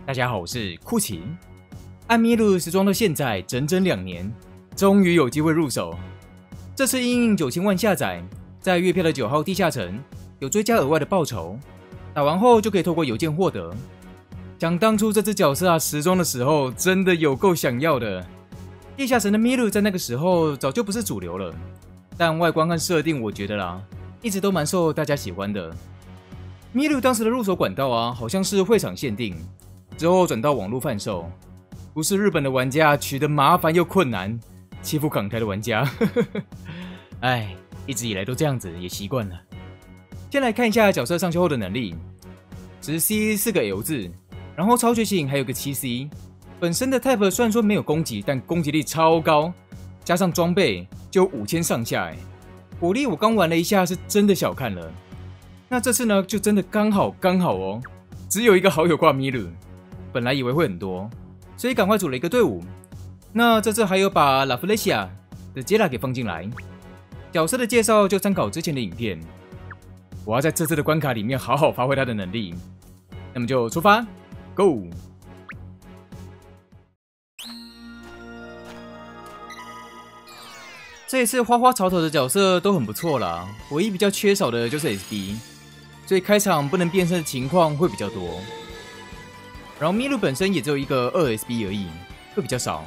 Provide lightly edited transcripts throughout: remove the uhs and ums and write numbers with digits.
大家好，我是酷奇。暗咪路时装到现在整整2年，终于有机会入手。这次因应9000万下载，在月票的9号地下城有追加额外的报酬，打完后就可以透过邮件获得。想当初这只角色时装的时候，真的有够想要的。地下城的咪路在那个时候早就不是主流了，但外观和设定我觉得啦，一直都蛮受大家喜欢的。咪路当时的入手管道好像是会场限定，之后转到网络贩售，不是日本的玩家取得麻烦又困难，欺负港台的玩家。哎，一直以来都这样子，也习惯了。先来看一下角色上修后的能力，10C 4个 L 字，然后超觉醒还有个7C。本身的 Type 虽然说没有攻击，但攻击力超高，加上装备就5000上下。火力我刚玩了一下，是真的小看了。那这次呢，就真的刚好哦，只有一个好友挂咪路，本来以为会很多，所以赶快组了一个队伍。那这次还有把拉弗雷西亚的杰拉给放进来，角色的介绍就参考之前的影片。我要在这次的关卡里面好好发挥他的能力，那么就出发 ，Go！这一次花花草草的角色都很不错啦，唯一比较缺少的就是 SB， 所以开场不能变身的情况会比较多。然后咪路本身也只有一个2SB 而已，会比较少。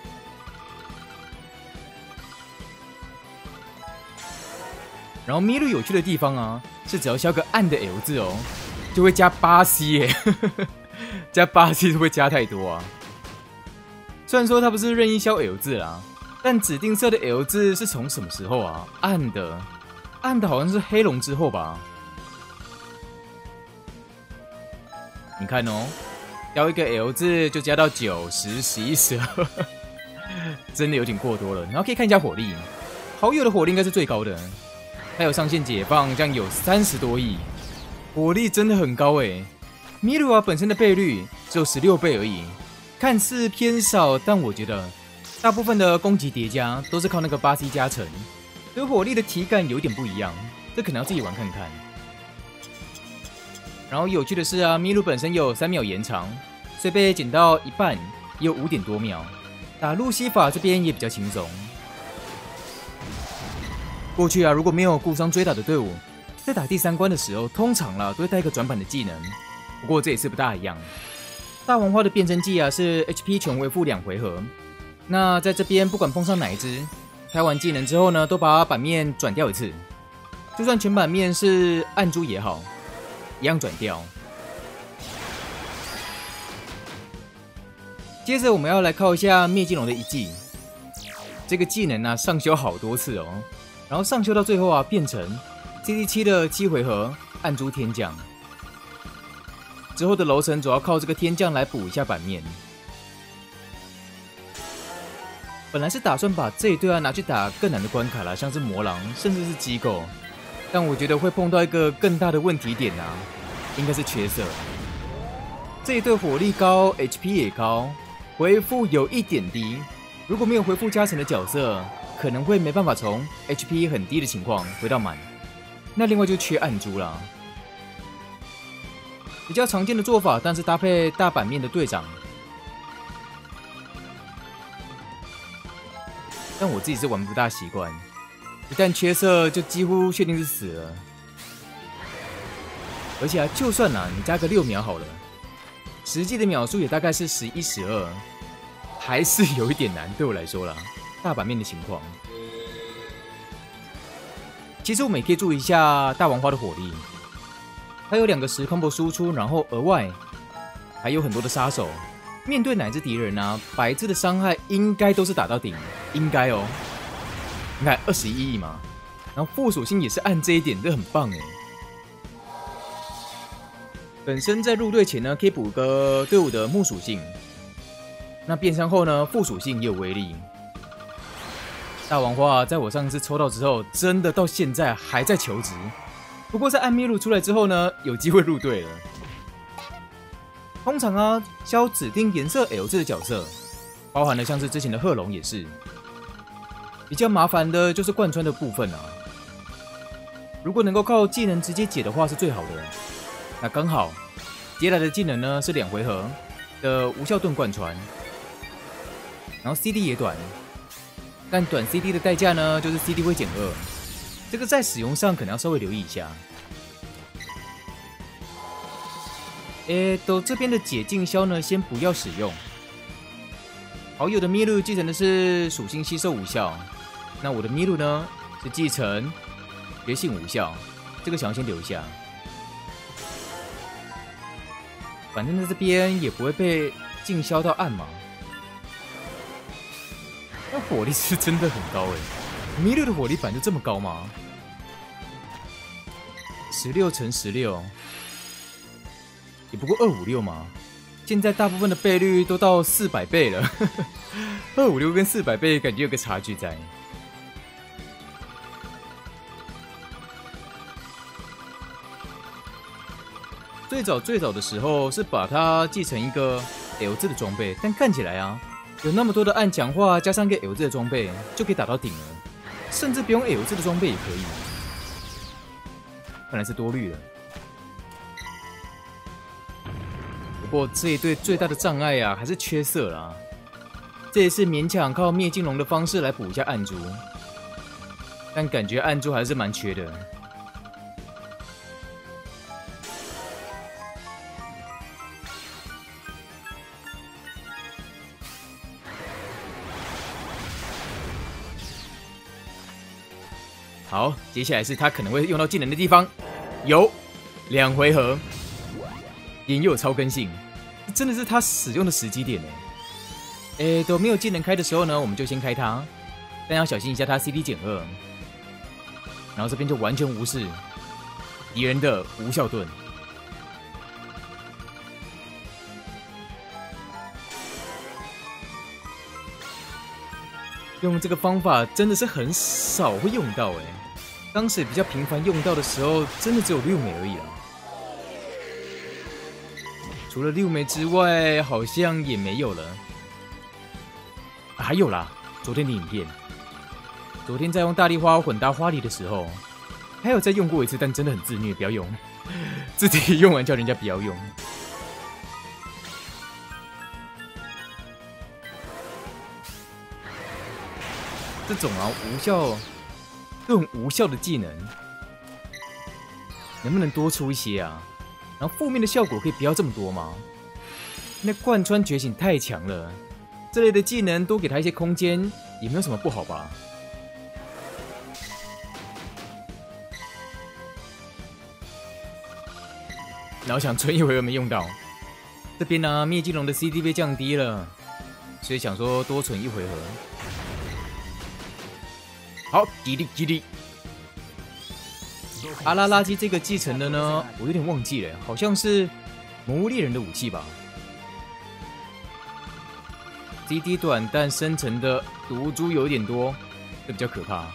然后咪路有趣的地方是只要消个暗的 L 字就会加8C 耶，加8C 会不会加太多虽然说它不是任意消 L 字啦。但指定色的 L 字是从什么时候暗的好像是黑龙之后吧。你看标一个 L 字就加到9、10、11、12，真的有点过多了。然后可以看一下火力，好友的火力应该是最高的，还有上限解放，这样有30多亿，火力真的很高诶。咪路本身的倍率只有16倍而已，看似偏少，但我觉得大部分的攻击叠加都是靠那个8C 加成，所以火力的体感有点不一样，这可能要自己玩看看。然后有趣的是咪路本身有3秒延长，所以被减到一半也有5点多秒。打路西法这边也比较轻松。过去如果没有顾伤追打的队伍，在打第3关的时候，通常都会带一个转版的技能，不过这也是不大一样。大王花的变身技是 HP 全恢复2回合。那在这边不管碰上哪一只，开完技能之后呢，都把版面转掉一次，就算全版面是暗珠也好，一样转掉。接着我们要来靠一下灭金龙的一技，这个技能上修好多次然后上修到最后变成 CD7 的7回合暗珠天降，之后的楼层主要靠这个天降来补一下版面。本来是打算把这一队拿去打更难的关卡啦，像是魔狼甚至是机构，但我觉得会碰到一个更大的问题点应该是缺色。这一队火力高 ，HP 也高，回复有一点低，如果没有回复加成的角色，可能会没办法从 HP 很低的情况回到满。那另外就缺暗珠啦，比较常见的做法，但是搭配大版面的队长。但我自己是玩不大习惯，一旦缺色就几乎确定是死了。而且就算你加个6秒好了，实际的秒数也大概是11、12，还是有一点难对我来说啦。大版面的情况，其实我们也可以注意一下大王花的火力，它有2个10 combo 输出，然后额外还有很多的杀手。面对哪只敌人白字的伤害应该都是打到顶，应该你看21亿嘛，然后副属性也是按这一点，这很棒哎。本身在入队前可以补个队伍的木属性，那变身后副属性也有威力。大王花在我上次抽到之后，真的到现在还在求职，不过在暗咪路出来之后有机会入队了。通常消指定颜色 L 字的角色，包含了像是之前的贺龙也是。比较麻烦的就是贯穿的部分如果能够靠技能直接解的话是最好的。那刚好接来的技能是2回合， 的无效盾贯穿，然后 CD 也短，但短 CD 的代价呢，就是 CD 会减2，这个在使用上可能要稍微留意一下。这边的解禁消呢，先不要使用。好友的咪路继承的是属性吸收无效，那我的咪路呢是继承觉醒无效，这个想要先留一下。反正在这边也不会被禁消到暗嘛。那火力是真的很高咪路的火力版就这么高吗？16×16。也不过256嘛，现在大部分的倍率都到400倍了，256跟400倍感觉有个差距在。最早的时候是把它继承一个 L 字的装备，但看起来啊，有那么多的暗强化，加上一个 L 字的装备就可以打到顶了，甚至不用 L 字的装备也可以。看来是多虑了。不过这一队最大的障碍啊，还是缺色啦。这也是勉强靠灭金龙的方式来补一下暗珠，但感觉暗珠还是蛮缺的。好，接下来是他可能会用到技能的地方，有2回合。也有超根性，真的是他使用的时机点都没有技能开的时候呢，我们就先开它，但要小心一下它 CD 减2，然后这边就完全无视敌人的无效盾。用这个方法真的是很少会用到当时比较频繁用到的时候，真的只有6枚而已啦。除了6枚之外，好像也没有了。还有啦，昨天的影片，昨天在用大力花混搭花梨的时候，还有再用过一次，但真的很自虐，不要用。自己用完叫人家不要用。这种啊无效的技能，能不能多出一些啊？然后负面的效果可以不要这么多吗？那贯穿觉醒太强了，这类的技能多给他一些空间，也没有什么不好吧？然后想存1回合没用到，这边呢灭金龙的 CD 被降低了，所以想说多存1回合。好，吉利。阿拉垃圾这个继承的呢，我有点忘记了，好像是魔物猎人的武器吧。CD 短，但生成的毒株有点多，这比较可怕。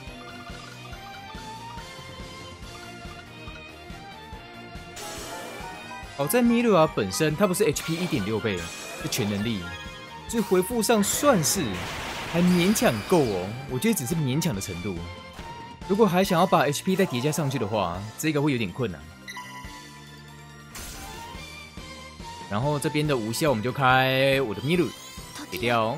好在米勒啊本身它不是 HP 1.6倍，是全能力，所以回复上算是还勉强够我觉得只是勉强的程度。如果还想要把 HP 再叠加上去的话，这个会有点困难。然后这边的无效我们就开我的米鲁给掉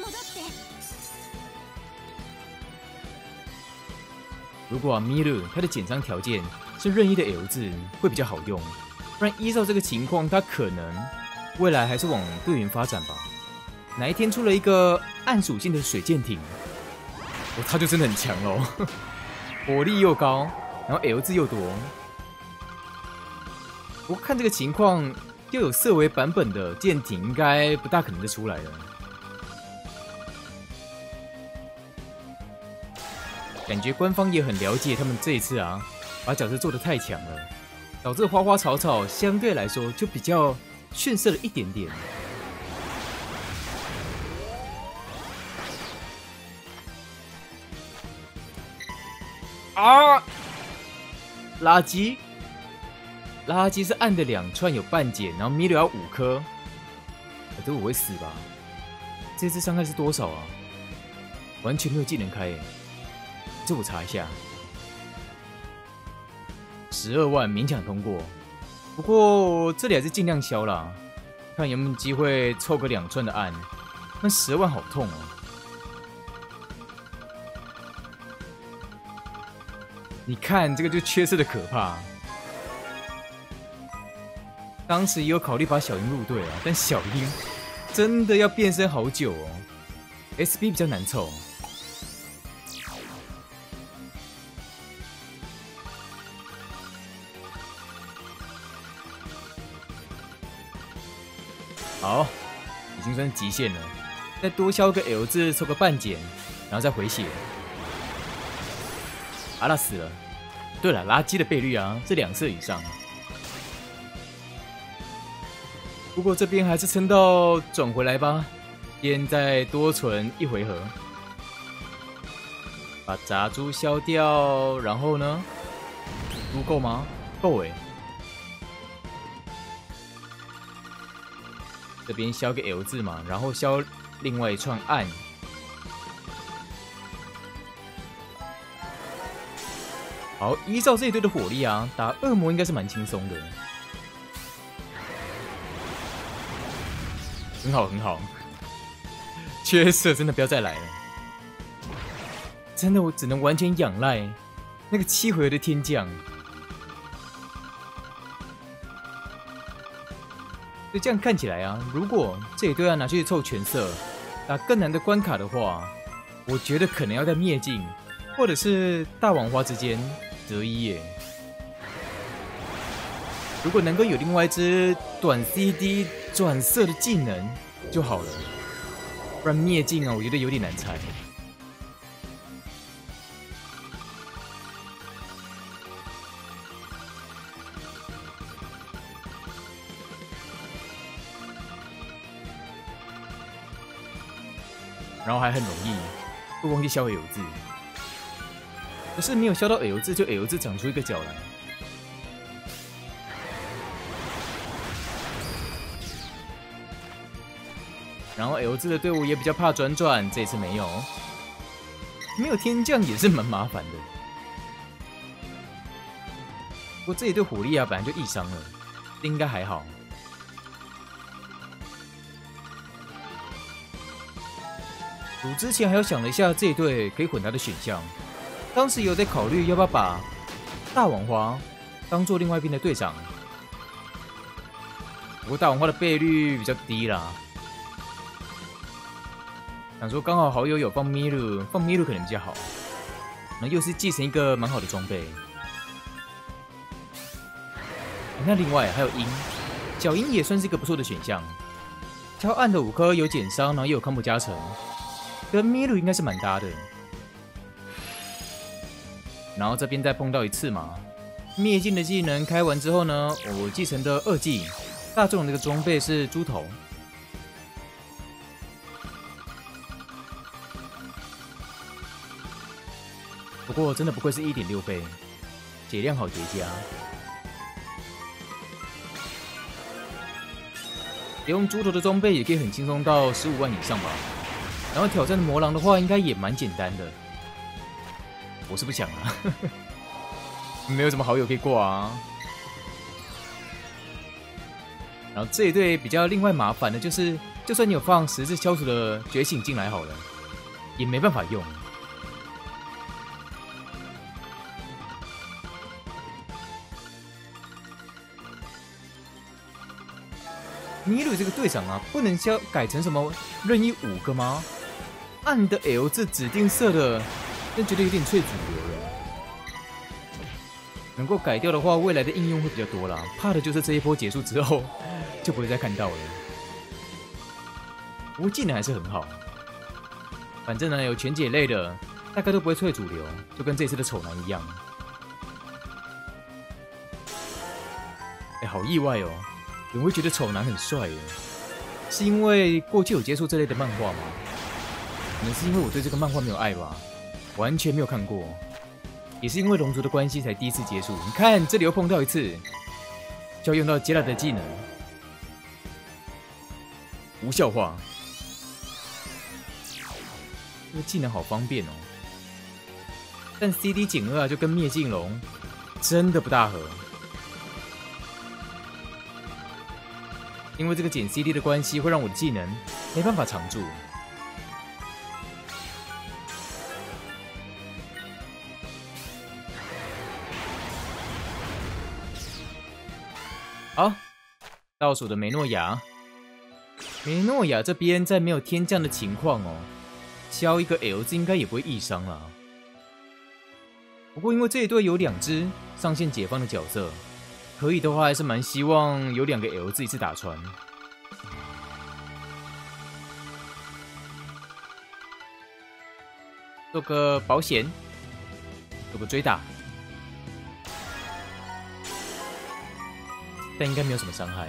如果米鲁它的减伤条件是任意的 L 字，会比较好用。不然依照这个情况，它可能未来还是往队员发展吧。哪一天出了一个暗属性的水剑艇，它就真的很强喽。火力又高，然后 L 字又多。不过看这个情况，又有色违版本的舰艇，应该不大可能再出来了。感觉官方也很了解他们这一次啊，把角色做得太强了，导致花花草草相对来说就比较逊色了一点点。啊！垃圾是暗的2串有半减，然后米流要5颗，这我会死吧？这次伤害是多少啊？完全没有技能开耶，这我查一下。12万勉强通过，不过这里还是尽量消啦， 看有没有机会凑个2串的暗。那10万好痛哦！你看这个就缺失的可怕。当时也有考虑把小樱入队啊，但小樱真的要变身好久哦。SB 比较难凑。好，已经算是极限了。再多消个 L 字，凑个半减，然后再回血。阿拉死了。对了，垃圾的倍率啊，是2色以上。不过这边还是撑到转回来吧，先再多存1回合，把杂猪消掉，然后呢？足够吗？够诶。这边消个 L 字嘛，然后消另外一串暗。好，依照这一队的火力啊，打恶魔应该是蛮轻松的。很好，很好。缺色真的不要再来了，真的我只能完全仰赖那个7回合的天降。就这样看起来啊，如果这一队要拿去凑全色，打更难的关卡的话，我觉得可能要在灭境或者是大王花之间择一耶。如果能够有另外一支短 CD 转色的技能就好了，不然灭境啊，我觉得有点难猜。然后还很容易会忘记消 L 字，可是没有消到 L 字，就 L 字长出一个角来。然后 L 字的队伍也比较怕转转，这次没有，没有天降也是蛮麻烦的。不过这一队火力啊本来就易伤了，应该还好。我之前还有想了一下这一队可以混搭的选项，当时有在考虑要不要把大王花当做另外一边的队长，不过大王花的倍率比较低啦。想说刚好好友有放米露，放米露可能比较好，然后又是继承一个蛮好的装备。那另外还有鹰，小鹰也算是一个不错的选项，挑暗的5颗有减伤，然后又有康普加成。跟米露应该是蛮搭的，然后这边再碰到一次嘛，灭境的技能开完之后呢，我继承的2技大众的一个装备是猪头，不过真的不愧是1.6倍，血量好叠加，用猪头的装备也可以很轻松到15万以上吧。然后挑战的魔狼的话，应该也蛮简单的。我是不想啊，没有什么好友可以挂啊。然后这一队比较另外麻烦的就是，就算你有放10字消除的觉醒进来好了，也没办法用。米鲁这个队长啊，不能改成什么任意5个吗？暗的 L 字指定色的，但觉得有点脆主流了。能够改掉的话，未来的应用会比较多啦。怕的就是这一波结束之后，就不会再看到了。不过技能还是很好，反正呢有全解类的，大概都不会脆主流，就跟这次的丑男一样。好意外哦！有人会觉得丑男很帅耶，是因为过去有接触这类的漫画吗？可能是因为我对这个漫画没有爱吧，完全没有看过，也是因为龙族的关系才第一次接触。你看这里又碰到一次，就要用到杰拉的技能，无效化。这个技能好方便哦，但 CD 减2啊就跟灭境龙真的不大合。 因为这个减 CD 的关系，会让我的技能没办法常驻。好，倒数的梅诺亚。梅诺亚这边在没有天降的情况哦，敲一个 L 字应该也不会易伤啦。不过因为这一队有2只上线解放的角色，可以的话还是蛮希望有2个 L 字一次打穿。做个保险，做个追打，但应该没有什么伤害。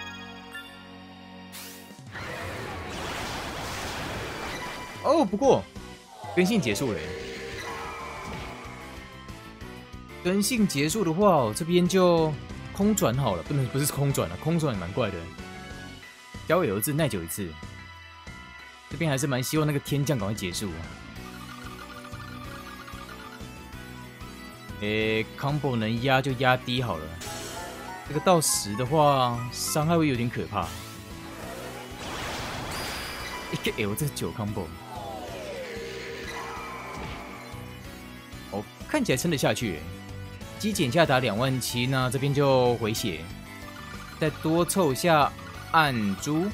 哦，不过更新结束了耶。更新结束的话，我这边就空转好了，不是空转了，空转也蛮怪的。交友字耐久1次，这边还是蛮希望那个天降赶快结束。combo 能压就压低好了，这个到10的话，伤害会有点可怕。一个 L 这9 combo。哦，看起来撑得下去耶。机减下达27000，那这边就回血，再多凑一下暗珠。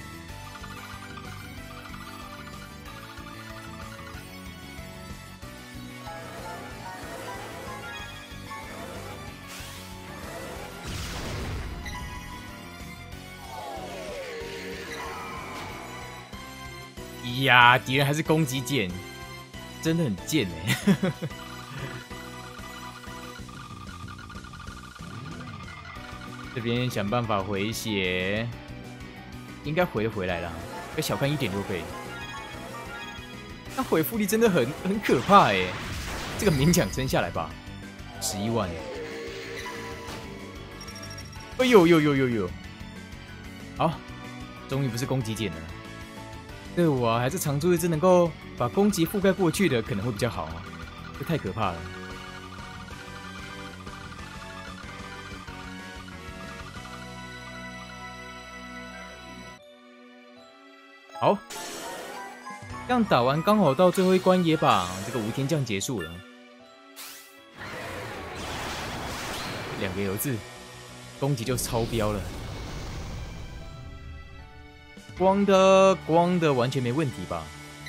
呀，敌人还是攻击键，真的很贱哎。这边想办法回血，应该回得回来了。别小看1.6倍，那回复力真的很可怕哎！这个勉强撑下来吧，11万。哎呦呦呦呦呦！好，终于不是攻击键了。对我啊，还是常驻一只能够把攻击覆盖过去的，可能会比较好啊。这太可怕了。好，这样打完刚好到最后一关野把这个无天降结束了。2个油字，攻击就超标了。光的完全没问题吧？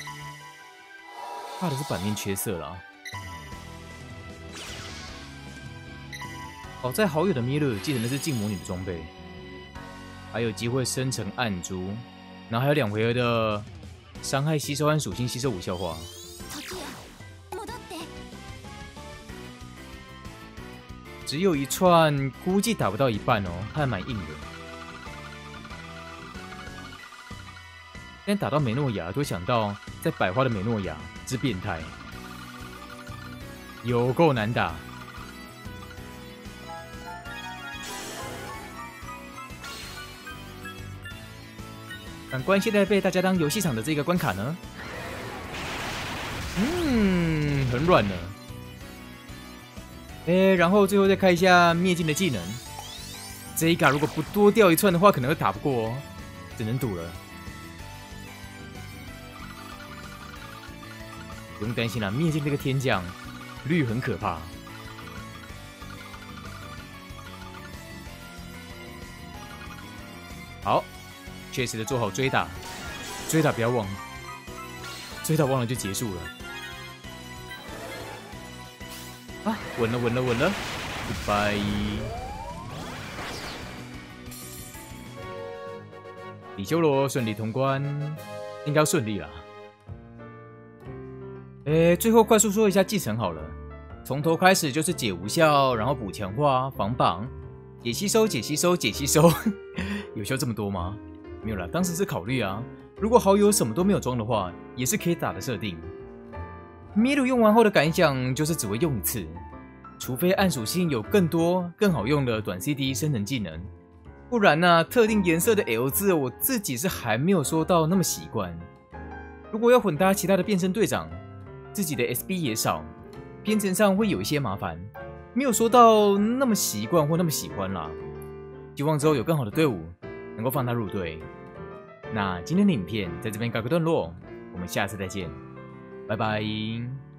怕的是版面缺色了。好在好友的米勒继承的是静魔女的装备，还有机会生成暗珠。然后还有2回合的伤害吸收和属性吸收无效化。只有1串，估计打不到1半哦，还蛮硬的。但打到梅诺亚，都会想到在百花的梅诺亚之变态，有够难打。反观现在被大家当游戏场的这个关卡呢，很软了。然后最后再看一下灭尽的技能，这一卡如果不多掉1串的话，可能会打不过哦，只能赌了。不用担心啦，灭尽这个天降绿很可怕。好。确实的做好追打，追打不要忘，追打忘了就结束了。啊，稳了，Goodbye。李修罗顺利通关，应该要顺利啦。最后快速说一下继承好了，从头开始就是解无效，然后补强化、防绑、解吸收，有需要这么多吗？没有啦，当时是考虑啊，如果好友什么都没有装的话，也是可以打的设定。米鲁用完后的感想就是只会用1次，除非暗属性有更多更好用的短 CD 生成技能，不然呢，特定颜色的 L 字我自己是还没有说到那么习惯。如果要混搭其他的变身队长，自己的 SB 也少，编程上会有一些麻烦，没有说到那么习惯或那么喜欢啦。希望之后有更好的队伍， 能够放他入队。那今天的影片在这边告个段落，我们下次再见，拜拜。